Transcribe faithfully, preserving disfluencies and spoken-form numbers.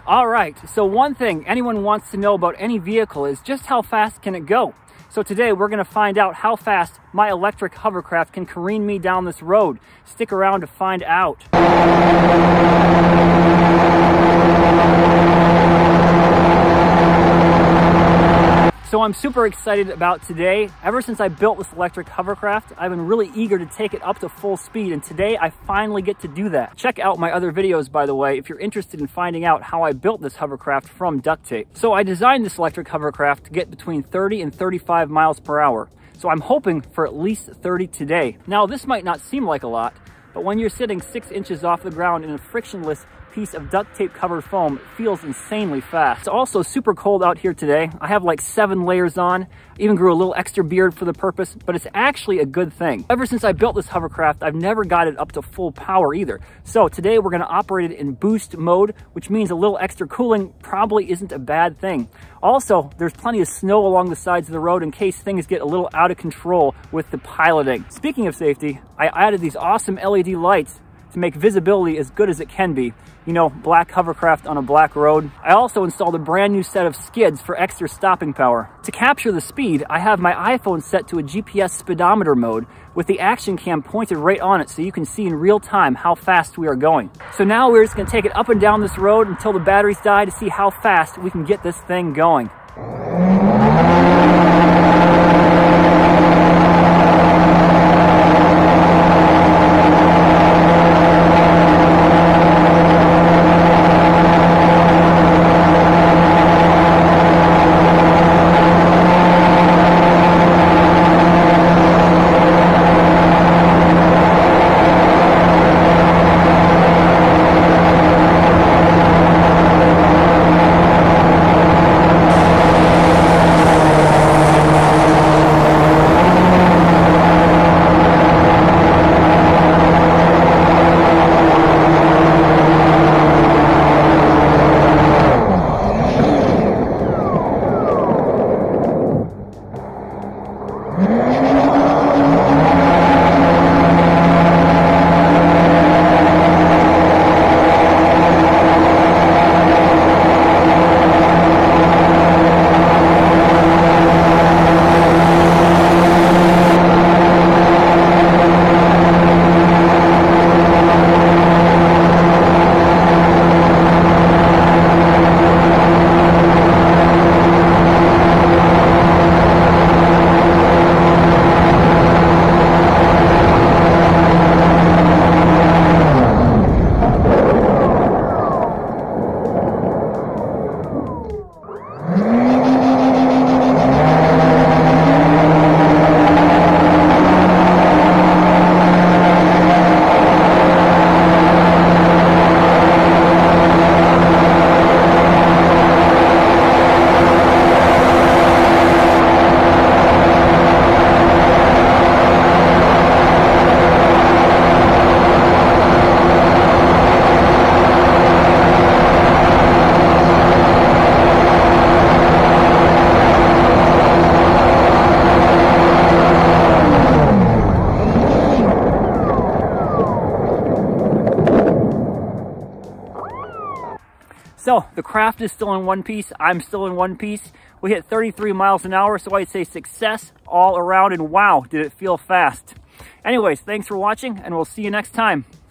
All right, so one thing anyone wants to know about any vehicle is just how fast can it go? So today we're gonna find out how fast my electric hovercraft can careen me down this road. Stick around to find out. So I'm super excited about today. Ever since I built this electric hovercraft, I've been really eager to take it up to full speed, and today I finally get to do that. Check out my other videos, by the way, if you're interested in finding out how I built this hovercraft from duct tape. So I designed this electric hovercraft to get between thirty and thirty-five miles per hour. So I'm hoping for at least thirty today. Now, this might not seem like a lot, but when you're sitting six inches off the ground in a frictionless piece of duct tape covered foam, it feels insanely fast. It's also super cold out here today. I have like seven layers on, even grew a little extra beard for the purpose, but it's actually a good thing. Ever since I built this hovercraft, I've never got it up to full power either. So today we're gonna operate it in boost mode, which means a little extra cooling probably isn't a bad thing. Also, there's plenty of snow along the sides of the road in case things get a little out of control with the piloting. Speaking of safety, I added these awesome L E D lights to make visibility as good as it can be. You know, black hovercraft on a black road. I also installed a brand new set of skids for extra stopping power. To capture the speed, I have my iPhone set to a G P S speedometer mode with the action cam pointed right on it so you can see in real time how fast we are going. So now we're just gonna take it up and down this road until the batteries die to see how fast we can get this thing going. So the craft is still in one piece. I'm still in one piece. We hit thirty-three miles an hour, so I'd say success all around, and wow, did it feel fast. Anyways, thanks for watching, and we'll see you next time.